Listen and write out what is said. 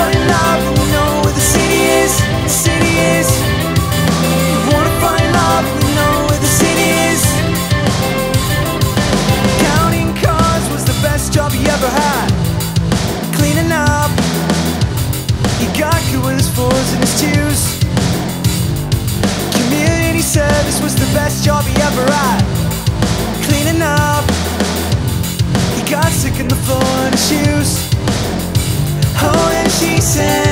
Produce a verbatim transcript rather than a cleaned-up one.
find love, then you know where the city is, the city is. You wanna find love, then you know where the city is. Counting cars was the best job he ever had. Cleaning up, he got good with his fours and his twos. Community service was the best job he ever had. Cleaning up, he got sick on the floor in his shoes. Oh, and she said